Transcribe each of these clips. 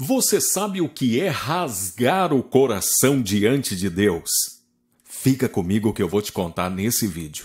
Você sabe o que é rasgar o coração diante de Deus? Fica comigo que eu vou te contar nesse vídeo.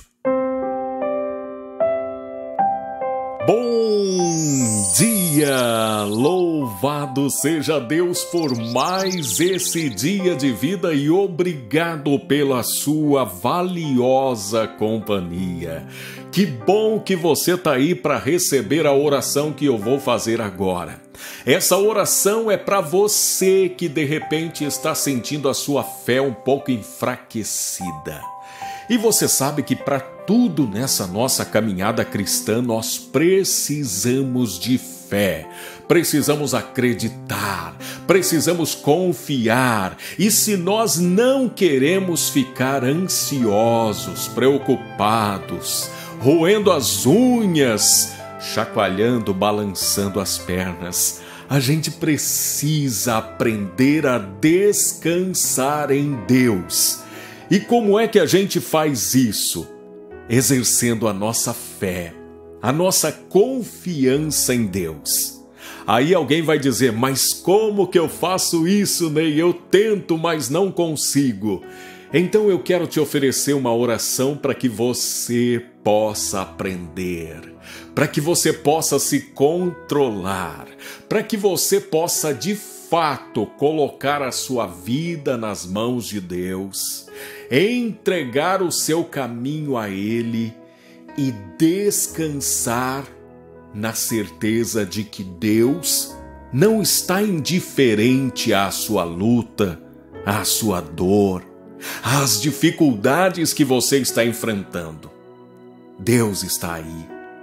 Bom dia! Louvado seja Deus por mais esse dia de vida e obrigado pela sua valiosa companhia. Que bom que você está aí para receber a oração que eu vou fazer agora. Essa oração é para você que de repente está sentindo a sua fé um pouco enfraquecida. E você sabe que para tudo nessa nossa caminhada cristã nós precisamos de fé, precisamos acreditar, precisamos confiar. E se nós não queremos ficar ansiosos, preocupados, roendo as unhas, chacoalhando, balançando as pernas, a gente precisa aprender a descansar em Deus. E como é que a gente faz isso? Exercendo a nossa fé, a nossa confiança em Deus. Aí alguém vai dizer, mas como que eu faço isso, Ney? Eu tento, mas não consigo. Então eu quero te oferecer uma oração para que você possa aprender, para que você possa se controlar, para que você possa de fato colocar a sua vida nas mãos de Deus, entregar o seu caminho a Ele e descansar na certeza de que Deus não está indiferente à sua luta, à sua dor, às dificuldades que você está enfrentando. Deus está aí.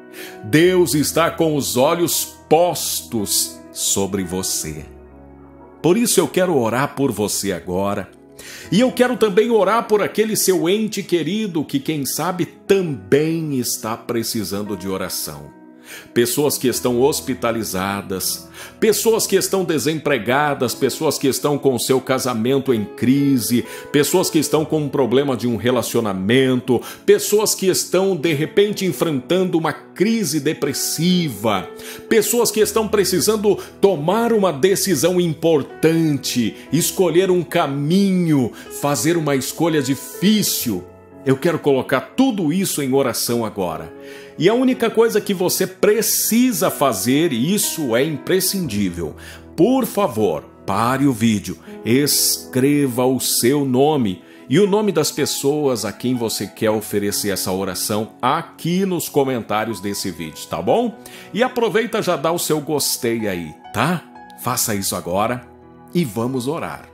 Deus está com os olhos postos sobre você. Por isso eu quero orar por você agora. E eu quero também orar por aquele seu ente querido que, quem sabe, também está precisando de oração. Pessoas que estão hospitalizadas, pessoas que estão desempregadas, pessoas que estão com seu casamento em crise, pessoas que estão com um problema de um relacionamento, pessoas que estão de repente enfrentando uma crise depressiva, pessoas que estão precisando tomar uma decisão importante, escolher um caminho, fazer uma escolha difícil. Eu quero colocar tudo isso em oração agora. E a única coisa que você precisa fazer, e isso é imprescindível, por favor, pare o vídeo, escreva o seu nome e o nome das pessoas a quem você quer oferecer essa oração aqui nos comentários desse vídeo, tá bom? E aproveita, já dá o seu gostei aí, tá? Faça isso agora e vamos orar.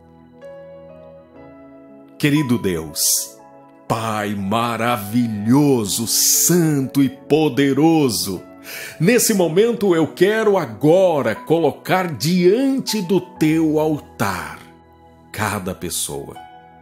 Querido Deus, Pai maravilhoso, santo e poderoso, nesse momento eu quero agora colocar diante do teu altar cada pessoa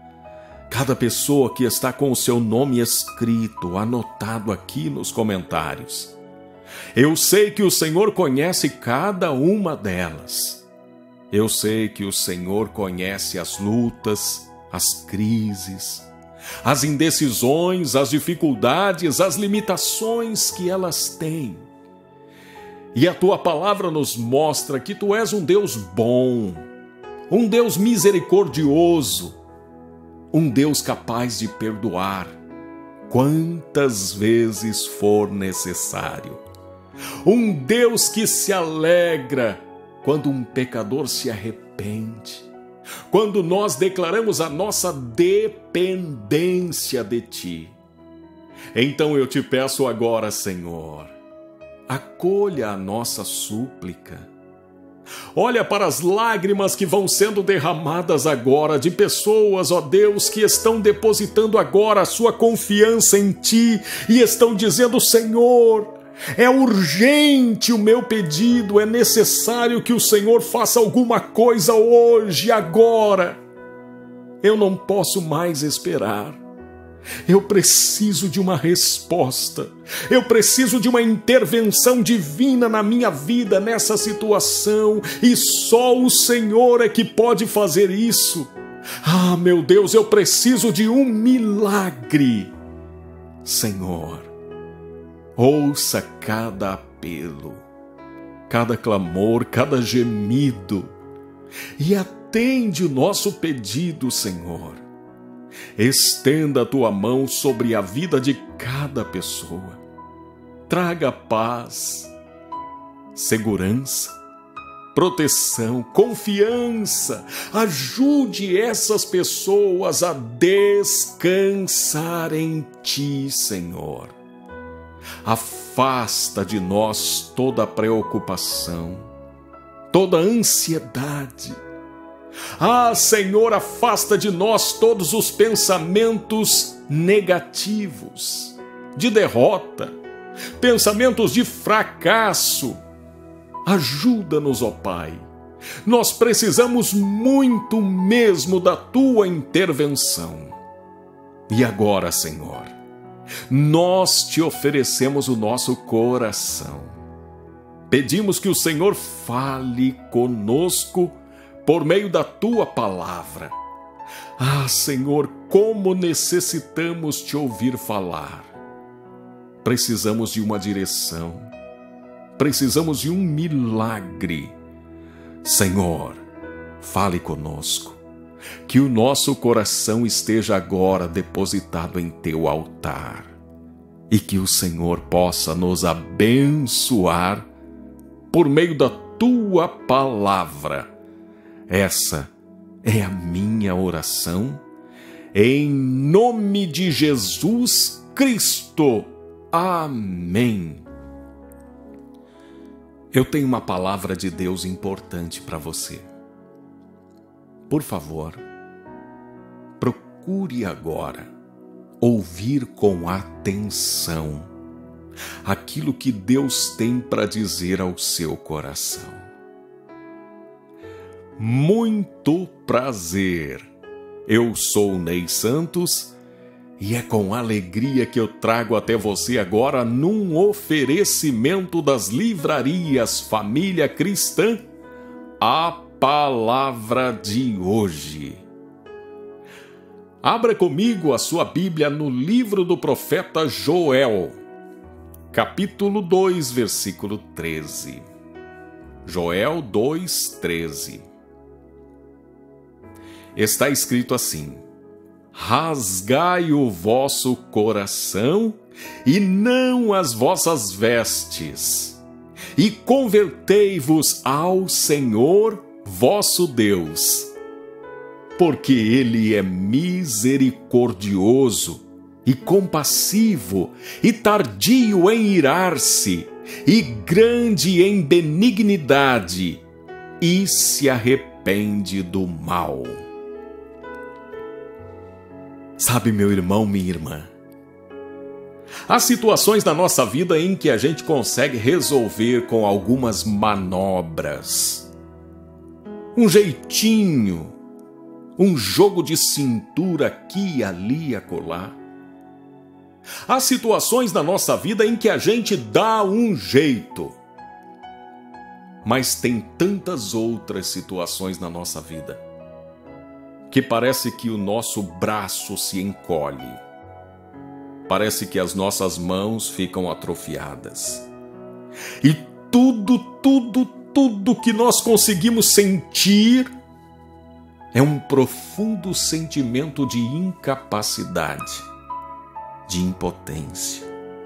que está com o seu nome escrito, anotado aqui nos comentários. Eu sei que o Senhor conhece cada uma delas. Eu sei que o Senhor conhece as lutas, as crises, as indecisões, as dificuldades, as limitações que elas têm. E a tua palavra nos mostra que tu és um Deus bom, um Deus misericordioso, um Deus capaz de perdoar quantas vezes for necessário. Um Deus que se alegra quando um pecador se arrepende, quando nós declaramos a nossa dependência de Ti. Então eu te peço agora, Senhor, acolha a nossa súplica. Olha para as lágrimas que vão sendo derramadas agora de pessoas, ó Deus, que estão depositando agora a sua confiança em Ti e estão dizendo, Senhor, é urgente o meu pedido, é necessário que o Senhor faça alguma coisa hoje, agora. Eu não posso mais esperar. Eu preciso de uma resposta. Eu preciso de uma intervenção divina na minha vida, nessa situação. E só o Senhor é que pode fazer isso. Ah, meu Deus, eu preciso de um milagre. Senhor, ouça cada apelo. cada clamor, cada gemido e atende o nosso pedido, Senhor. Estenda a tua mão sobre a vida de cada pessoa. Traga paz, segurança, proteção, confiança. Ajude essas pessoas a descansar em Ti, Senhor. Afasta de nós toda preocupação, toda ansiedade. Ah, Senhor, afasta de nós todos os pensamentos negativos, de derrota, pensamentos de fracasso. Ajuda-nos, ó Pai. Nós precisamos muito mesmo da Tua intervenção. E agora, Senhor, nós Te oferecemos o nosso coração. Pedimos que o Senhor fale conosco por meio da Tua palavra. Ah, Senhor, como necessitamos Te ouvir falar. Precisamos de uma direção. Precisamos de um milagre. Senhor, fale conosco. Que o nosso coração esteja agora depositado em Teu altar. E que o Senhor possa nos abençoar por meio da Tua palavra. Essa é a minha oração, em nome de Jesus Cristo. Amém. Eu tenho uma palavra de Deus importante para você. Por favor, procure agora ouvir com atenção aquilo que Deus tem para dizer ao seu coração. Muito prazer, eu sou Ney Santos e é com alegria que eu trago até você agora, num oferecimento das livrarias Família Cristã, a palavra de hoje. Abra comigo a sua Bíblia no livro do profeta Joel, capítulo 2, versículo 13. Joel 2, 13. Está escrito assim: rasgai o vosso coração e não as vossas vestes, e convertei-vos ao Senhor vosso Deus, porque Ele é misericordioso e compassivo e tardio em irar-se e grande em benignidade e se arrepende do mal. Sabe, meu irmão, minha irmã, há situações na nossa vida em que a gente consegue resolver com algumas manobras, um jeitinho, um jogo de cintura aqui, ali e acolá. Há situações na nossa vida em que a gente dá um jeito, mas tem tantas outras situações na nossa vida que parece que o nosso braço se encolhe. Parece que as nossas mãos ficam atrofiadas. E tudo que nós conseguimos sentir é um profundo sentimento de incapacidade, de impotência.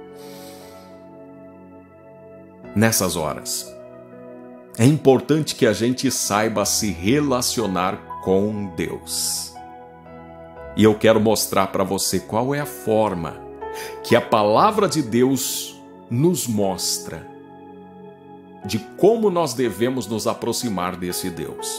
Nessas horas, é importante que a gente saiba se relacionar com Deus. E eu quero mostrar para você qual é a forma que a palavra de Deus nos mostra de como nós devemos nos aproximar desse Deus.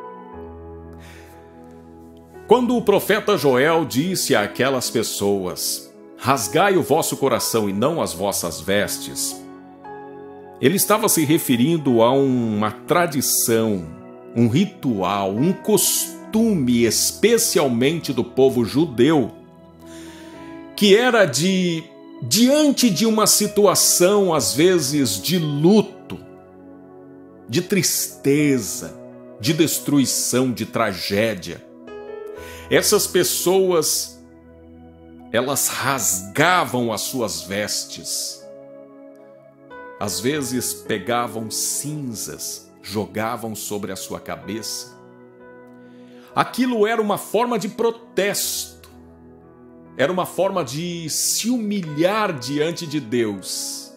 Quando o profeta Joel disse àquelas pessoas: rasgai o vosso coração e não as vossas vestes, ele estava se referindo a uma tradição, um ritual, um costume, especialmente do povo judeu, que era diante de uma situação, às vezes, de luto, de tristeza, de destruição, de tragédia. Essas pessoas, elas rasgavam as suas vestes. às vezes pegavam cinzas, jogavam sobre a sua cabeça. Aquilo era uma forma de protesto, era uma forma de se humilhar diante de Deus.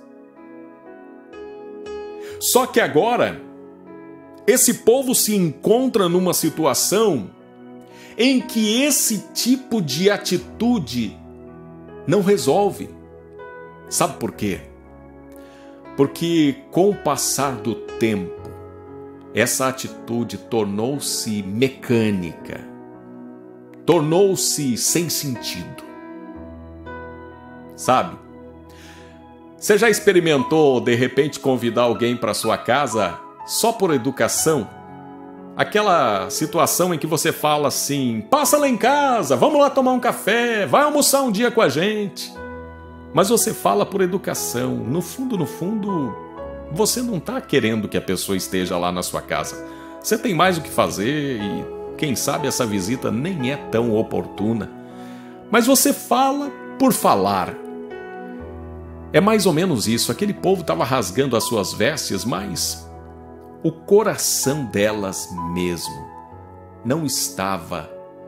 Só que agora, esse povo se encontra numa situação em que esse tipo de atitude não resolve. Sabe por quê? Porque com o passar do tempo, essa atitude tornou-se mecânica, tornou-se sem sentido. Sabe? Você já experimentou, de repente, convidar alguém para sua casa só por educação? Aquela situação em que você fala assim: passa lá em casa, vamos lá tomar um café, vai almoçar um dia com a gente. Mas você fala por educação. No fundo, você não está querendo que a pessoa esteja lá na sua casa. Você tem mais o que fazer e, quem sabe, essa visita nem é tão oportuna. Mas você fala por falar. É mais ou menos isso. Aquele povo estava rasgando as suas vestes, mas o coração delas mesmo não estava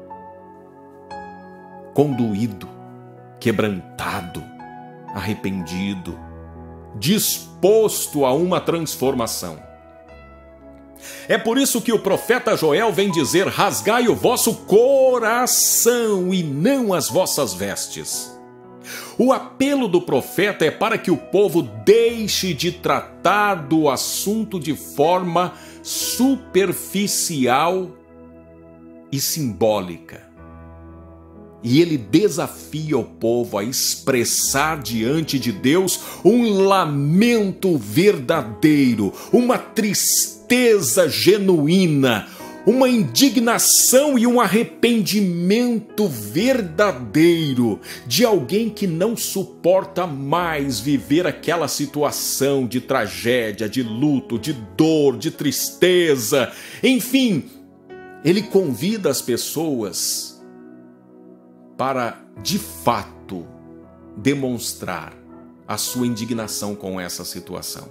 conduído, quebrantado, arrependido, disposto a uma transformação. É por isso que o profeta Joel vem dizer: rasgai o vosso coração e não as vossas vestes. O apelo do profeta é para que o povo deixe de tratar do assunto de forma superficial e simbólica. E ele desafia o povo a expressar diante de Deus um lamento verdadeiro, uma tristeza genuína, uma indignação e um arrependimento verdadeiro de alguém que não suporta mais viver aquela situação de tragédia, de luto, de dor, de tristeza. Enfim, ele convida as pessoas para, de fato, demonstrar a sua indignação com essa situação.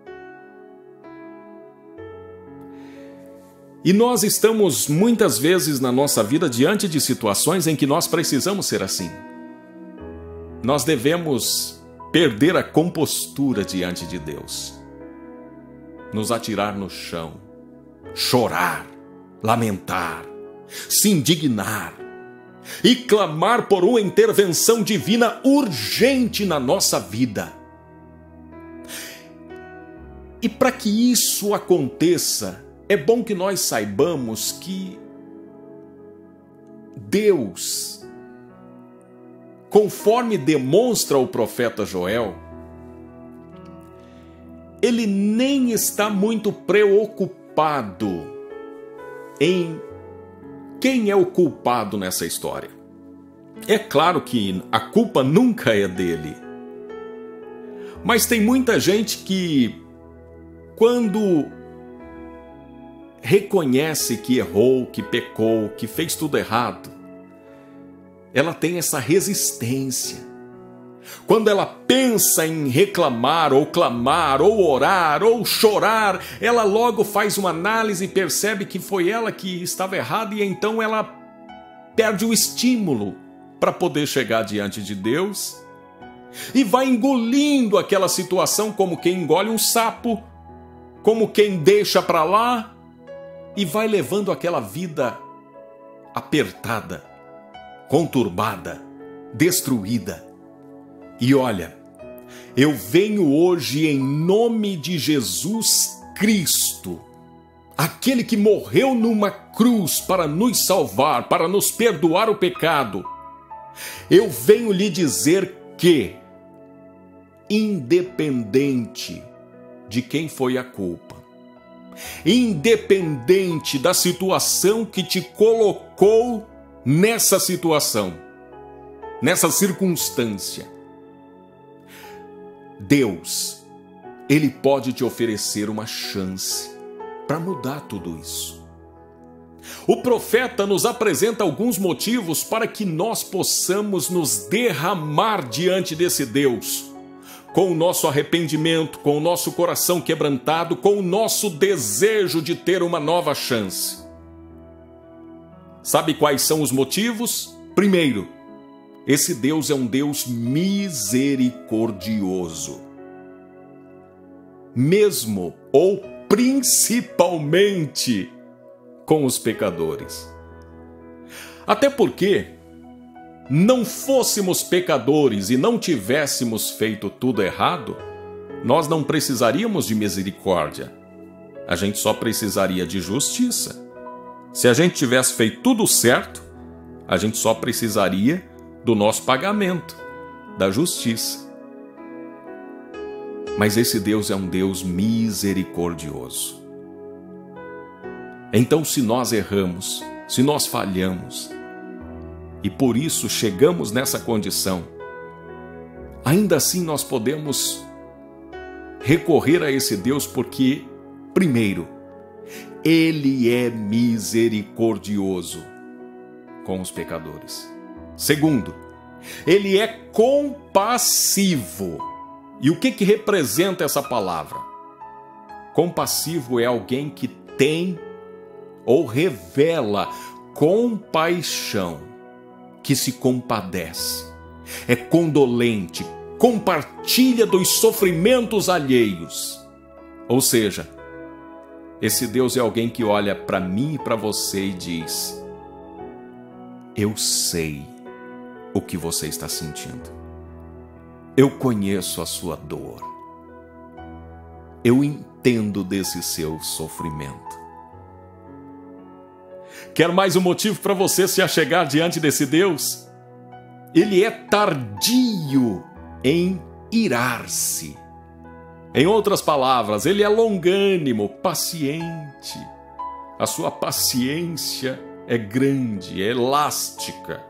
E nós estamos muitas vezes na nossa vida diante de situações em que nós precisamos ser assim. Nós devemos perder a compostura diante de Deus, nos atirar no chão, chorar, lamentar, se indignar e clamar por uma intervenção divina urgente na nossa vida. E para que isso aconteça, é bom que nós saibamos que Deus, conforme demonstra o profeta Joel, ele nem está muito preocupado em quem é o culpado nessa história. É claro que a culpa nunca é dele. Mas tem muita gente que, quando reconhece que errou, que pecou, que fez tudo errado, ela tem essa resistência. Quando ela pensa em reclamar, ou clamar, ou orar, ou chorar, ela logo faz uma análise e percebe que foi ela que estava errada, e então ela perde o estímulo para poder chegar diante de Deus e vai engolindo aquela situação como quem engole um sapo, como quem deixa para lá, e vai levando aquela vida apertada, conturbada, destruída. E olha, eu venho hoje em nome de Jesus Cristo, aquele que morreu numa cruz para nos salvar, para nos perdoar o pecado. Eu venho lhe dizer que, independente de quem foi a culpa, independente da situação que te colocou nessa situação, nessa circunstância, Deus, Ele pode te oferecer uma chance para mudar tudo isso. O profeta nos apresenta alguns motivos para que nós possamos nos derramar diante desse Deus, com o nosso arrependimento, com o nosso coração quebrantado, com o nosso desejo de ter uma nova chance. Sabe quais são os motivos? Primeiro, esse Deus é um Deus misericordioso. Mesmo ou principalmente com os pecadores. Até porque, não fôssemos pecadores e não tivéssemos feito tudo errado, nós não precisaríamos de misericórdia. A gente só precisaria de justiça. Se a gente tivesse feito tudo certo, a gente só precisaria do nosso pagamento, da justiça. Mas esse Deus é um Deus misericordioso. Então, se nós erramos, se nós falhamos, e por isso chegamos nessa condição, ainda assim nós podemos recorrer a esse Deus porque, primeiro, Ele é misericordioso com os pecadores. Segundo, Ele é compassivo. E o que representa essa palavra? Compassivo é alguém que tem ou revela compaixão, que se compadece, é condolente, compartilha dos sofrimentos alheios. Ou seja, esse Deus é alguém que olha para mim e para você e diz: eu sei o que você está sentindo. Eu conheço a sua dor. Eu entendo desse seu sofrimento. Quer mais um motivo para você se achegar diante desse Deus? Ele é tardio em irar-se. Em outras palavras, ele é longânimo, paciente. A sua paciência é grande, é elástica.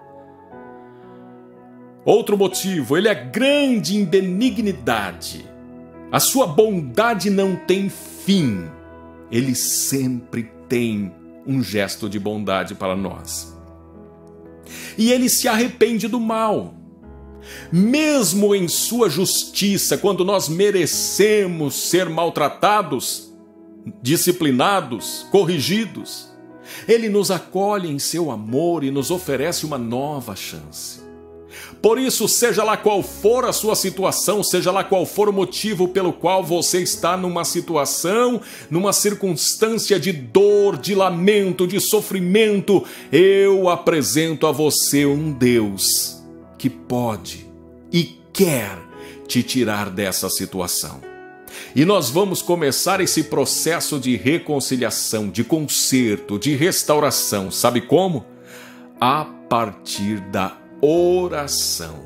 Outro motivo, ele é grande em benignidade. A sua bondade não tem fim. Ele sempre tem um gesto de bondade para nós. E ele se arrepende do mal. Mesmo em sua justiça, quando nós merecemos ser maltratados, disciplinados, corrigidos, ele nos acolhe em seu amor e nos oferece uma nova chance. Por isso, seja lá qual for a sua situação, seja lá qual for o motivo pelo qual você está numa situação, numa circunstância de dor, de lamento, de sofrimento, eu apresento a você um Deus que pode e quer te tirar dessa situação. E nós vamos começar esse processo de reconciliação, de conserto, de restauração. Sabe como? A partir da oração.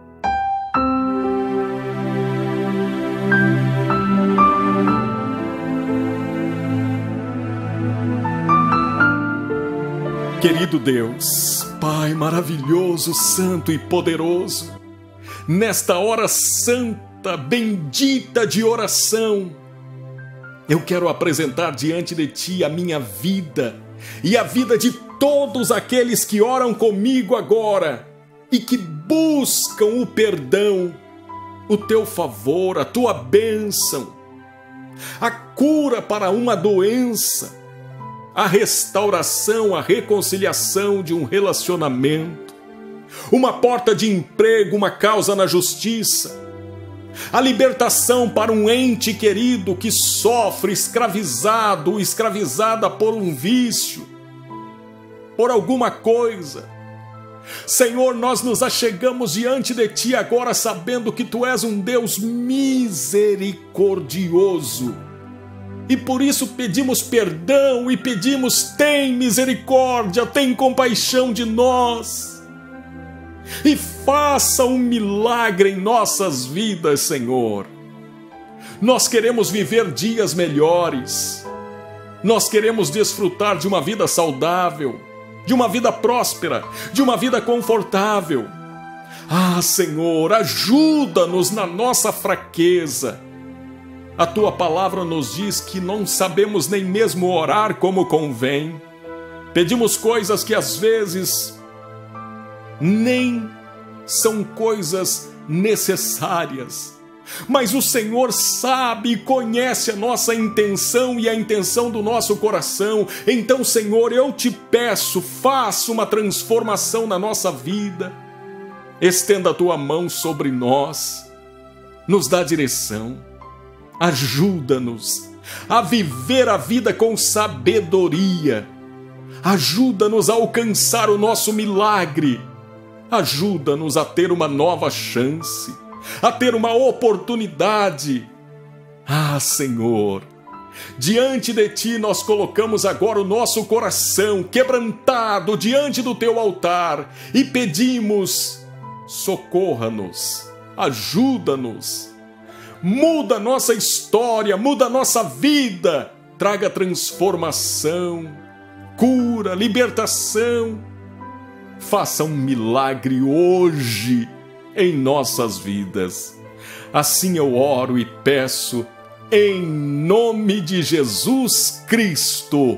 Querido Deus, Pai maravilhoso, santo e poderoso, nesta hora santa, bendita de oração, eu quero apresentar diante de Ti a minha vida e a vida de todos aqueles que oram comigo agora e que buscam o perdão, o Teu favor, a Tua bênção, a cura para uma doença, a restauração, a reconciliação de um relacionamento, uma porta de emprego, uma causa na justiça, a libertação para um ente querido que sofre escravizado, escravizada por um vício, por alguma coisa. Senhor, nós nos achegamos diante de Ti agora sabendo que Tu és um Deus misericordioso. E por isso pedimos perdão e pedimos: tem misericórdia, tem compaixão de nós. E faça um milagre em nossas vidas, Senhor. Nós queremos viver dias melhores. Nós queremos desfrutar de uma vida saudável, de uma vida próspera, de uma vida confortável. Ah, Senhor, ajuda-nos na nossa fraqueza. A Tua palavra nos diz que não sabemos nem mesmo orar como convém. Pedimos coisas que às vezes nem são coisas necessárias. mas o Senhor sabe e conhece a nossa intenção e a intenção do nosso coração. Então, Senhor, eu te peço, faça uma transformação na nossa vida. Estenda a tua mão sobre nós, nos dá direção, ajuda-nos a viver a vida com sabedoria, ajuda-nos a alcançar o nosso milagre, ajuda-nos a ter uma nova chance, a ter uma oportunidade. Ah, Senhor, diante de Ti nós colocamos agora o nosso coração quebrantado diante do Teu altar e pedimos: socorra-nos, ajuda-nos, muda a nossa história, muda a nossa vida, traga transformação, cura, libertação. Faça um milagre hoje em nossas vidas. Assim eu oro e peço, em nome de Jesus Cristo.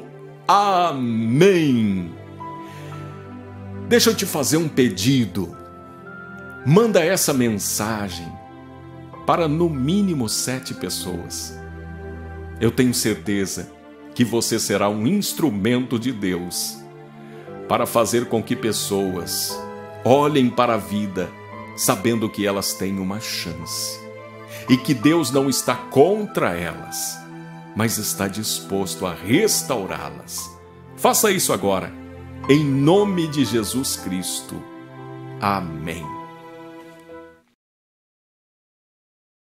Amém. Deixa eu te fazer um pedido. Manda essa mensagem para no mínimo 7 pessoas. Eu tenho certeza que você será um instrumento de Deus para fazer com que pessoas olhem para a vida sabendo que elas têm uma chance e que Deus não está contra elas, mas está disposto a restaurá-las. Faça isso agora, em nome de Jesus Cristo. Amém.